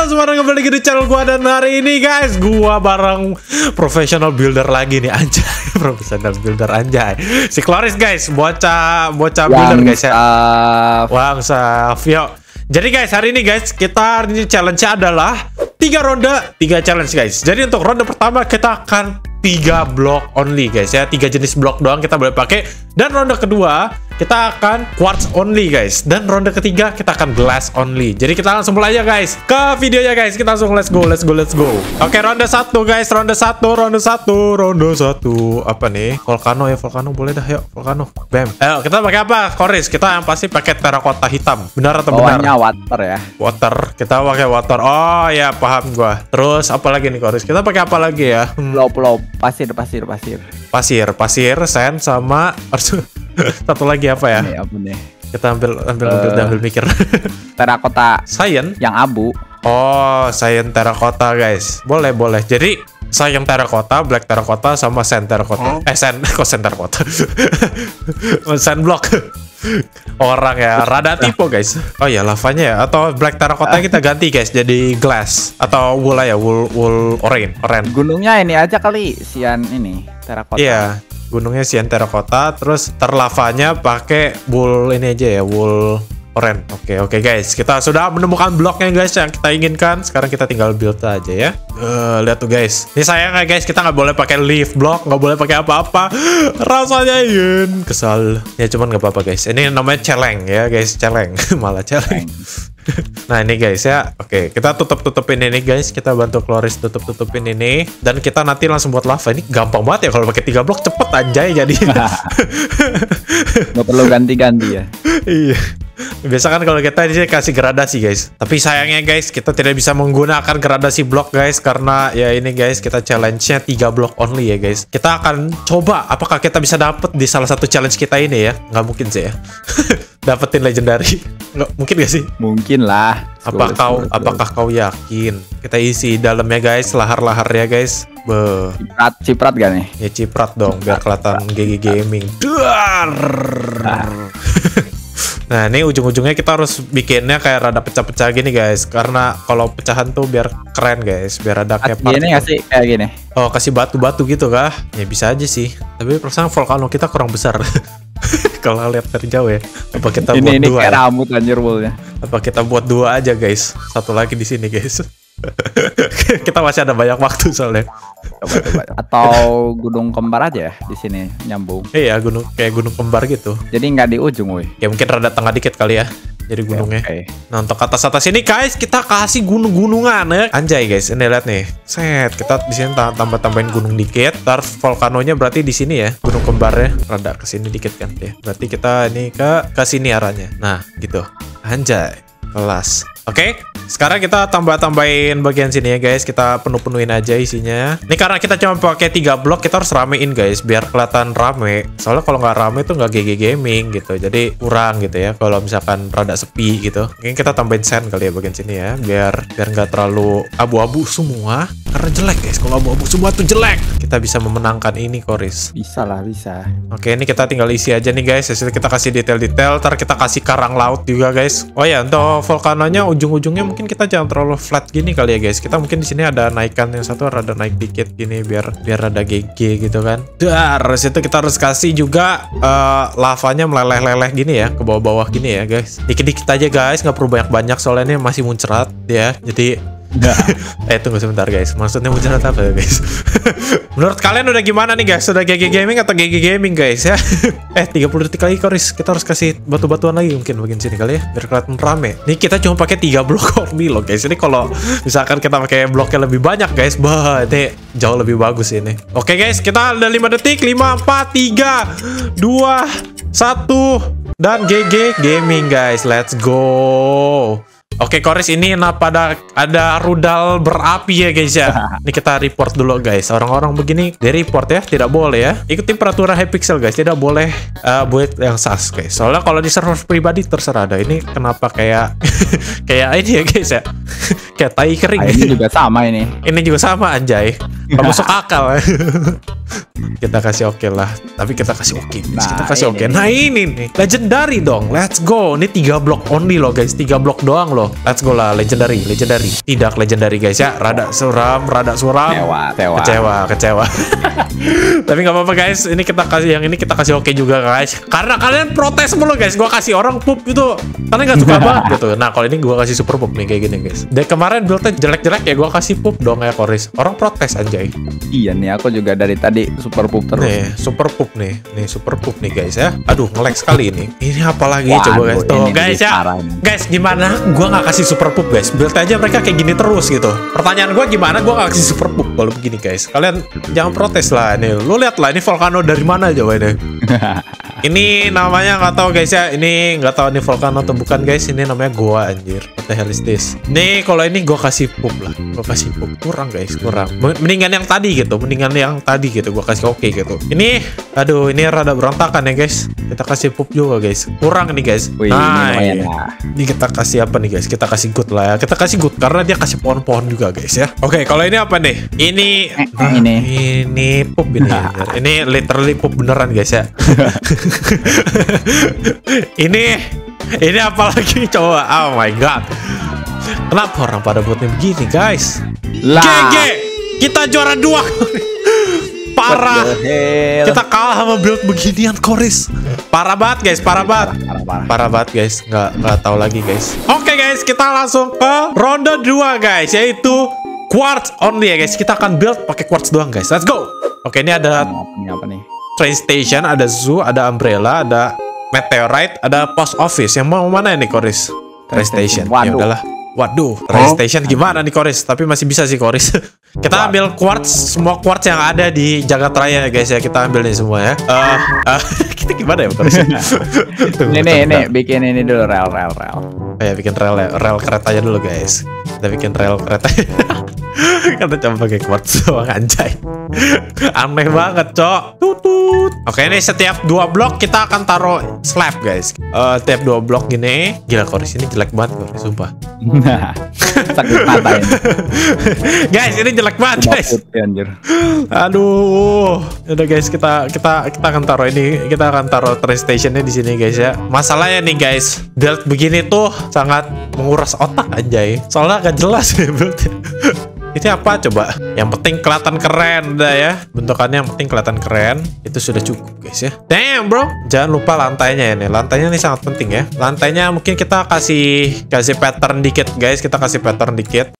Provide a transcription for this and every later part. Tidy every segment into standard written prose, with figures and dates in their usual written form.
semua orang kembali lagi di channel gua, dan hari ini guys gua bareng professional builder lagi nih, anjay. Professional builder anjay. Si Kloris guys, bocah builder guys ya. Wangsa, yuk. Jadi guys, hari ini guys kita challenge-nya adalah 3 ronde, 3 challenge guys. Jadi untuk ronde pertama kita akan 3 blok only guys ya, 3 jenis blok doang kita boleh pakai. Dan ronde kedua kita akan quartz only guys. Dan ronde ketiga kita akan glass only. Jadi kita langsung mulai aja guys ke videonya guys. Kita langsung let's go. Oke, ronde 1 guys, ronde 1. Apa nih? Volcano ya, volcano boleh dah, yuk volcano. Bam. Ayo kita pakai apa? Koris, kita yang pasti pakai terakota hitam. Benar atau benar? Bawahnya water ya. Water, kita pakai water. Oh ya, paham gua. Terus apa lagi nih Koris? Kita pakai apa lagi ya? Pulau, pasir. Pasir, sand sama satu lagi apa ya? Ini apa nih? Kita ambil mikir. Terakota. Cyan Yang abu. Oh, cyan terakota guys. Boleh. Jadi cyan terakota, black terakota sama sand terakota. Sand terakota. Sand block. Orang ya, rada tipe guys. Oh ya, lavanya ya. Atau black terakota kita ganti guys jadi glass atau wool ya, wool orange. Gunungnya ini aja kali, cyan ini terakota. Iya, gunungnya cyan terakota, terus terlavanya pakai wool ini aja ya, wool orange. Oke guys, kita sudah menemukan bloknya guys yang kita inginkan. Sekarang kita tinggal build aja ya. Lihat tuh guys, ini sayangnya guys kita nggak boleh pakai leaf block, nggak boleh pakai apa-apa. Rasanya kesal ya, cuman nggak apa-apa guys. Ini namanya celeng ya guys, celeng. Malah celeng. Nah ini guys ya, oke kita tutupin ini guys, kita bantu Kloris tutupin ini, dan kita nanti langsung buat lava. Ini gampang banget ya kalau pakai 3 blok, cepet anjay jadi. Nggak perlu ganti-ganti ya. Iya. Biasa kan kalau kita disini kasih gradasi guys, tapi sayangnya guys kita tidak bisa menggunakan gradasi blok guys, karena ya ini guys kita challenge-nya 3 blok only ya guys. Kita akan coba apakah kita bisa dapet di salah satu challenge kita ini ya. Nggak mungkin sih ya. Dapetin legendary. Nggak mungkin gak sih? Mungkin lah. Apakah kau yakin? Kita isi dalamnya guys, lahar ya guys. Ciprat gak nih? Ya ciprat dong, biar kelihatan GG Gaming. Nah ini ujung-ujungnya kita harus bikinnya kayak rada pecah-pecah gini guys, karena kalau pecahan tuh biar keren guys, biar ada kayak gini nggak sih, kayak gini. Oh, kasih batu-batu gitu kah? Ya bisa aja sih, tapi perasaan volcano kita kurang besar. Kalau lihat dari jauh ya. Apa kita buat 2 kayak rambut anjir woolnya. Apa kita buat 2 aja guys, satu lagi di sini guys. Kita masih ada banyak waktu soalnya. Coba. Atau gunung kembar aja ya di sini nyambung. Iya, kayak gunung kembar gitu. Jadi nggak di ujung, woi. Ya mungkin rada tengah dikit kali ya. Jadi gunungnya. Nah untuk atas ini guys kita kasih gunung-gunungan ya. Anjay guys, ini lihat nih. Set, kita di sini tambahin gunung dikit. Ntar volcanonya berarti di sini ya. Gunung kembarnya rada ke sini dikit kan ya. Berarti kita ini ke sini arahnya. Nah, gitu. Anjay, kelas. Oke, sekarang kita tambahin bagian sini ya guys. Kita penuhin aja isinya. Ini karena kita cuma pakai 3 blok, kita harus ramein guys biar kelihatan rame. Soalnya kalau nggak rame tuh nggak GG Gaming gitu. Jadi kurang gitu ya. Kalau misalkan rada sepi gitu. Mungkin kita tambahin sand kali ya bagian sini ya. Biar nggak terlalu abu-abu semua. Karena jelek guys. Kalau abu-abu semua tuh jelek. Kita bisa memenangkan ini Koris. Bisa lah, bisa. Oke, ini kita tinggal isi aja nih guys. Hasil kita kasih detail-detail. Ntar kita kasih karang laut juga guys. Oh ya, untuk volcanonya ujung-ujungnya mungkin kita jangan terlalu flat gini kali ya guys. Kita mungkin di sini ada naikan, yang satu rada naik dikit gini biar ada GG gitu kan. Terus itu kita harus kasih juga lavanya meleleh-leleh gini ya, ke bawah-bawah gini ya guys. Dikit-dikit aja guys, nggak perlu banyak-banyak soalnya ini masih muncrat ya. Jadi tunggu sebentar guys. Maksudnya muncrat apa ya guys? Menurut kalian udah gimana nih guys? Sudah GG Gaming atau GG Gaming guys ya? 30 detik lagi Koris. Kita harus kasih batu-batuan lagi mungkin bagian sini kali ya, biar kelihatan rame. Nih kita cuma pakai 3 blok only loh guys. Ini kalau misalkan kita pakai bloknya lebih banyak guys, ini jauh lebih bagus ini. Oke guys, kita ada 5 detik. 5, 4, 3, 2, 1 dan GG Gaming guys. Let's go. Oke Koris, ini ada rudal berapi ya guys ya. Ini kita report dulu guys. Orang-orang begini di report ya, tidak boleh ya. Ikutin peraturan Hypixel guys, tidak boleh buat yang sas guys. Soalnya kalau di server pribadi terserah ada. Ini kenapa kayak kayak ini ya guys ya. Kayak tai kering. Ini juga sama ini. Ini juga sama anjay. Gak masuk akal. Kita kasih oke lah. Tapi kita kasih oke, guys. Nah, Kita kasih ini oke. Nah, ini nih. Legendary dong. Let's go. Ini 3 blok only loh, guys. 3 blok doang loh. Let's go lah. Legendary. Tidak legendary, guys ya. Rada suram. Kecewa. Tapi nggak apa-apa, guys. Ini kita kasih yang ini kita kasih oke juga, guys. Karena kalian protes mulu, guys. Gua kasih orang pup gitu. Karena nggak suka banget gitu. Nah, kalau ini gua kasih super pup nih kayak gini, guys. Dari kemarin buildnya jelek-jelek ya, gua kasih pup dong ya, Koris. Orang protes anjay. Iya nih, aku juga dari tadi super pup terus. Nih, super pup nih. Nih, super pup nih, guys ya. Aduh, nge-lag sekali ini. Ini apa lagi? Waduh, Coba, guys. Tuh, ini guys ya. parah ini. Guys, gimana? Gua nggak kasih super pup, guys. Build aja mereka kayak gini terus gitu. Pertanyaan gua gimana? Gua nggak kasih super pup kalau begini, guys. Kalian jangan protes lah. Nih, lu lihat lah ini volcano dari mana coba ini. Ini namanya nggak tahu, guys ya. Ini nggak tahu ini volcano atau bukan, guys. Ini namanya gua, anjir. What the hell is this? Nih, kalau ini gua kasih pup lah. Gua kasih pup. Kurang, guys, kurang. Mendingan yang tadi gitu. Mendingan yang tadi gitu. Gua kasih oke gitu. Ini, aduh, ini rada berantakan ya, guys. Kita kasih pup juga, guys. Kurang nih, guys. Wih, ini lumayan lah. Ini kita kasih apa nih, guys? Kita kasih good lah ya. Kita kasih good karena dia kasih pohon-pohon juga, guys ya. Oke, kalau ini apa nih? Ini ini pup ini. Ini literally pup beneran, guys ya. ini apa lagi coba? Oh my god. Kenapa orang pada buatnya begini, guys? Lah. GG. Kita juara 2. Parah. Kita kalah sama build beginian, Koris. Parah banget, guys. Parah banget, guys. Nggak tahu lagi, guys. Oke, guys, kita langsung ke ronde 2, guys, yaitu quartz only ya, guys. Kita akan build pakai quartz doang, guys. Let's go. Oke, ini ada apa nih? train station, ada zoo, ada umbrella, ada meteorite, ada post office. Yang mau mana ini, Koris? Train station. Ya udahlah. Waduh, train station gimana nih, Koris? Tapi masih bisa sih, Koris. Kita ambil quartz, semua quartz yang ada di jagat raya, guys ya. Kita ambil nih semua ya. Kita gimana ya, Koris? Ini bikin ini dulu rel. Oh ya, bikin rel keretanya dulu, guys. Kita bikin rel kereta. Kita coba pakai quartz doang, anjay. Aneh banget, cok. Tutut. Oke, ini setiap 2 blok kita akan taruh slab, guys. Tiap 2 blok gini. Gila, Koris ini jelek banget, Koris, sumpah. Sakit mata ini. Guys, ini jelek banget, guys. Anjir. Aduh. Udah, guys, kita akan taruh ini. Kita akan taruh train stationnya di sini, guys ya. Masalahnya nih, guys, build begini tuh sangat menguras otak, anjay. Soalnya gak jelas ya buildnya. Ini apa coba? Yang penting kelihatan keren, udah ya. Bentukannya yang penting kelihatan keren. Itu sudah cukup, guys ya. Damn, bro. Jangan lupa lantainya ini. Lantainya ini sangat penting ya. Lantainya mungkin kita kasih pattern dikit, guys. Kita kasih pattern dikit.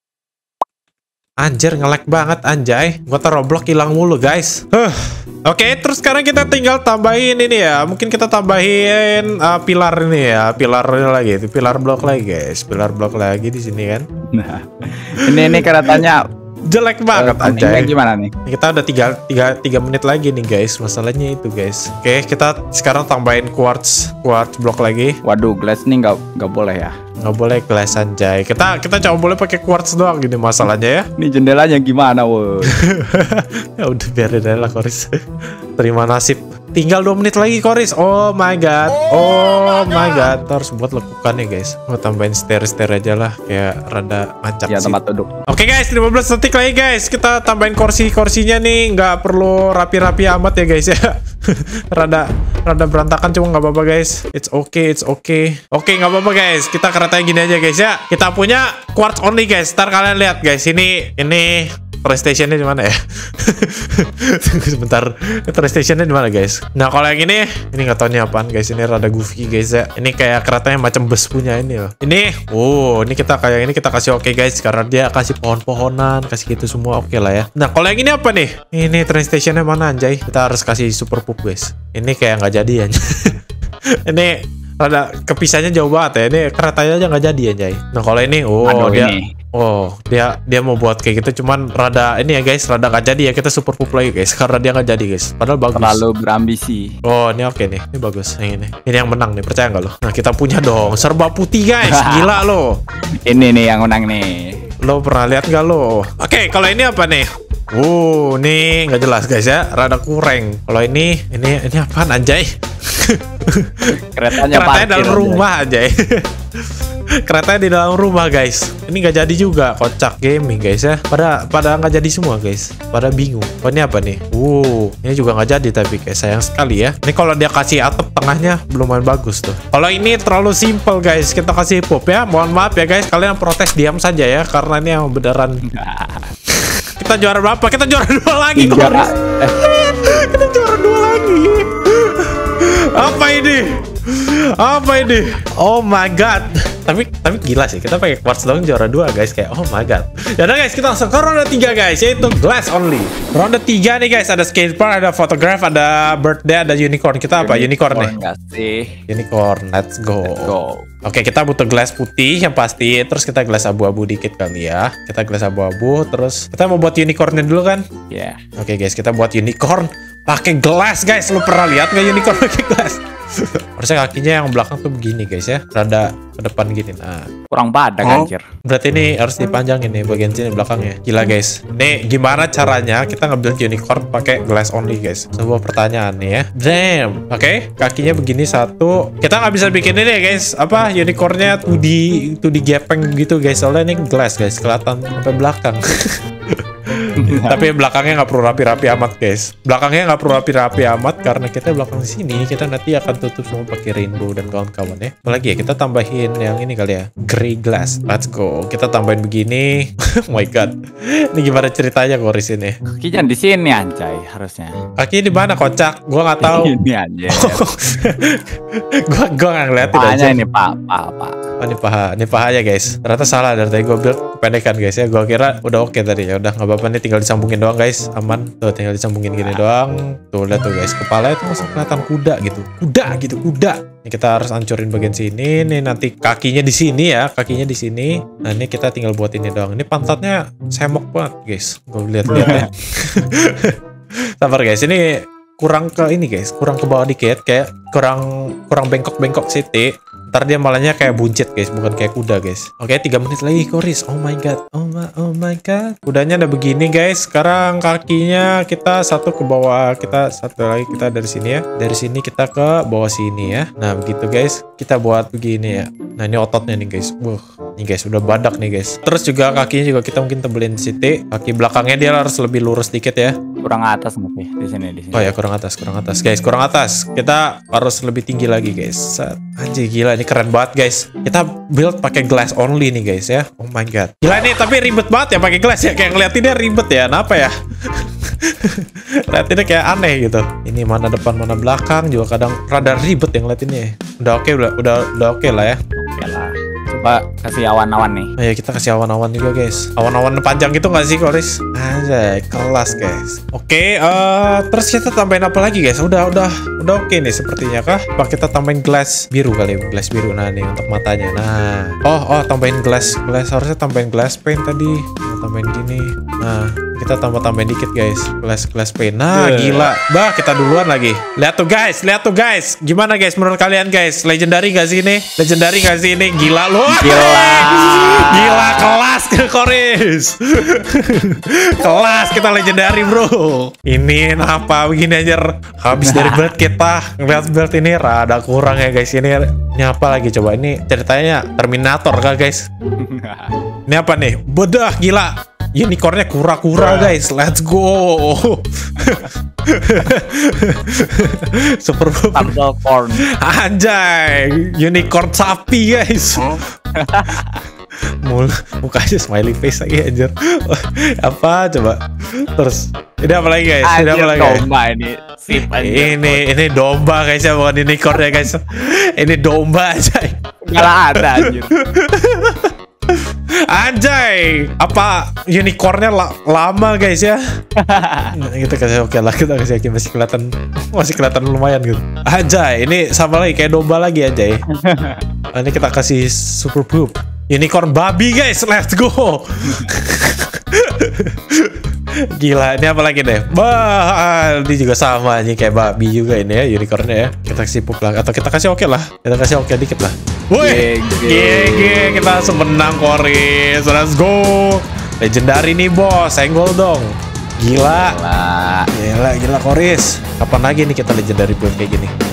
Anjir, nge-lag banget, anjay. Gua taruh blok hilang mulu, guys. Oke, terus sekarang kita tinggal tambahin ini ya. Mungkin kita tambahin pilar ini ya. Pilar lagi, itu pilar blok lagi, guys. Pilar blok lagi di sini kan. Nah, ini keretanya jelek banget, anjay. Gimana nih? Kita udah 3 menit lagi nih, guys. Masalahnya itu, guys. Oke, kita sekarang tambahin quartz blok lagi. Waduh, glass nih nggak boleh ya. Nggak boleh glass, anjay. Kita coba boleh pakai quartz doang gini masalahnya ya. Ini jendelanya gimana, woi? Ya udah, biarin aja lah, Koris. Terima nasib. Tinggal 2 menit lagi, Koris. Oh my god. Oh my god. Kita harus buat lekukannya, guys. Mau tambahin stair aja lah. Kayak rada macet Ya, sih. tempat duduk. Oke, guys, 15 detik lagi, guys. Kita tambahin kursinya nih. Nggak perlu rapi-rapi amat ya, guys ya. rada berantakan, cuma nggak apa-apa, guys. It's okay. Oke, nggak apa-apa, guys. Kita keretanya gini aja, guys ya. Kita punya quartz only, guys. Ntar kalian lihat, guys. Ini train stationnya di mana ya? Tunggu sebentar. Train stationnya di mana, guys? Nah, kalau yang ini nggak tahu nih apaan, guys. Ini rada goofy, guys ya. Ini kayak keretanya macam bus punya ini loh. Ini kita kasih oke, guys, karena dia kasih pohon-pohonan, kasih gitu semua oke lah ya. Nah, kalau yang ini apa nih? Ini train stationnya mana, anjay? Kita harus kasih super pup, guys. Ini kayak nggak jadi, anjay. Ini rada kepisahnya jauh banget ya. Ini keretanya aja nggak jadi, anjay. Nah, kalau ini, dia mau buat kayak gitu, cuman rada ini ya, guys, rada nggak jadi ya. Kita super pup lagi, guys, karena dia nggak jadi, guys. Padahal bagus. Terlalu berambisi. Oh, ini oke nih. Ini bagus. Yang ini yang menang nih, percaya nggak lo? Nah, kita punya dong serba putih, guys. Gila lo. Ini nih yang menang nih. Lo pernah lihat nggak lo? Oke, kalau ini apa nih? Nih nggak jelas, guys ya. Rada kurang. Kalau ini apaan, anjay? Keretanya Keretanya dalam parkir rumah aja. Keretanya di dalam rumah guys. Ini nggak jadi juga, kocak gaming guys ya. Pada nggak jadi semua guys. Pada bingung. Oh ini apa nih? Ini juga nggak jadi tapi kayak sayang sekali ya. Ini kalau dia kasih atap tengahnya belum main bagus tuh. Kalau ini terlalu simple guys. Kita kasih pop ya. Mohon maaf ya guys. Kalian protes diam saja ya. Karena ini yang beneran. Kita juara berapa? Kita juara 2 lagi. Kita juara 2 lagi. Apa ini? Apa ini? Oh my god. Tapi gila sih, kita pakai quartz doang juara 2 guys, kayak oh my god. Yaudah guys, kita langsung ke ronde 3 guys, yaitu glass only. Ronde 3 nih guys, ada skatepark, ada photograph, ada birthday, ada unicorn. Kita apa? Unicorn nih. Unicorn, let's go. Oke, kita butuh glass putih yang pasti, terus kita glass abu-abu dikit kali ya. Kita glass abu-abu, terus kita mau buat unicornnya dulu kan? Iya. Oke guys, kita buat unicorn pakai glass guys. Lu pernah lihat nggak unicorn pakai glass? Harusnya kakinya yang belakang tuh begini guys ya, rada ke depan gini. Nah, kurang padat anjir. Berarti ini harus dipanjangin nih bagian sini belakangnya. Gila guys. Nih gimana caranya kita nge-build unicorn pakai glass only guys? Sebuah pertanyaan nih ya. Damn. Oke, kakinya begini satu. Kita nggak bisa bikin ini guys. Apa unicornnya 2D gepeng gitu guys. Soalnya ini glass guys, kelihatan sampai belakang. Tapi belakangnya nggak perlu rapi-rapi amat guys. Belakangnya nggak perlu rapi-rapi amat karena kita belakang sini kita nanti akan tutup semua pakai rainbow dan kawan-kawan ya. Apalagi ya, kita tambahin yang ini kali ya, grey glass. Let's go. Kita tambahin begini. Oh my god. Ini gimana ceritanya Koris ini? Kakinya di sini anjay harusnya. Kaki di mana kocak? Gua nggak tahu. Ini anjay. gua nggak ngeliatin aja. Ini pak. Oh, ini pahanya guys. Ternyata salah dari tadi gue build kependekan guys ya. Gue kira udah oke tadi ya. Udah nggak apa-apa nih, tinggal disambungin doang guys. Aman. Tuh tinggal disambungin gini doang. Tuh lihat tuh guys. Kepalanya tuh masih kelihatan kuda gitu. Kuda. Ini kita harus hancurin bagian sini. Nih nanti kakinya di sini ya. Kakinya di sini. Nah ini kita tinggal buat ini doang. Ini pantatnya semok banget guys. Gue lihat-lihat ya. Sabar guys. Ini kurang ke ini guys. Kurang ke bawah dikit. Kayak kurang bengkok-bengkok city. Ntar dia malahnya kayak buncit guys, bukan kayak kuda guys. Oke, 3 menit lagi Koris. Oh my god. Oh my god. Kudanya udah begini guys. Sekarang kakinya kita satu ke bawah, kita satu lagi kita dari sini ya. Dari sini kita ke bawah sini ya. Nah, begitu guys. Kita buat begini ya. Nah, ini ototnya nih guys. Nih guys, udah badak nih guys. Terus juga kakinya juga kita mungkin tebelin siti. Kaki belakangnya dia harus lebih lurus dikit ya. Kurang atas mungkin di sini. Oh ya, kurang atas guys, kurang atas. Kita harus lebih tinggi lagi guys. Anjir gila, ini keren banget guys. Kita build pakai glass only nih guys ya. Oh my god. Gila nih, tapi ribet banget ya pakai glass ya. Kayak ngeliatinnya ribet ya. Kenapa ya? Ngeliatinnya kayak aneh gitu. Ini mana depan mana belakang juga kadang rada ribet yang ngeliatinnya. Udah oke lah ya. Oke lah. Coba kasih awan-awan nih. Oh ya, kita kasih awan-awan juga guys. Awan-awan panjang gitu nggak sih Koris? Anjay, kelas guys. Oke, terus kita tambahin apa lagi guys? Udah oke nih sepertinya kah? Apa kita tambahin glass biru kali ya? Glass biru. Nah nih untuk matanya. Nah, oh tambahin glass harusnya tambahin glass paint tadi. Nah, tambahin gini. Nah, kita tambahin dikit guys. Glass paint. Nah, gila. Bah, kita duluan lagi. Lihat tuh guys. Gimana guys menurut kalian guys? Legendary gak sih ini? Legendary gak sih ini? Gila lu. Gila kelas ke Koris. Kelas kita legendary bro. Ini apa begini aja habis dari build kita. Ngeliat build ini rada kurang ya guys. Ini apa lagi coba? Ini ceritanya Terminator kah guys? Ini apa nih? Bedah gila. Unicornnya kura-kura guys. Let's go. Super corn. Anjay, unicorn sapi guys. Mukanya smiley face lagi anjir. Apa coba? Terus ini apa lagi guys? Ini apa lagi? Domba ini. Sip anjir. Ini domba guys ya, bukan unicorn ya guys. Ini domba aja. Enggak ada anjir. Anjay, apa unicornnya lama guys ya? Nah, kita kasih oke lah, kita kasih oke, masih kelihatan lumayan gitu. Anjay, ini sama lagi kayak domba lagi anjay. Ini kita kasih super poop unicorn babi guys, let's go. Gila, ini apa lagi deh? Bah, ini juga sama nih kayak babi juga ini ya unicornnya ya. Kita kasih pup lah, atau kita kasih oke lah. Kita kasih oke dikit lah. Woi, GG, kita langsung menang Koris. Let's go. Legendary nih bos, senggol dong. Gila Koris. Kapan lagi nih kita legendary build kayak gini?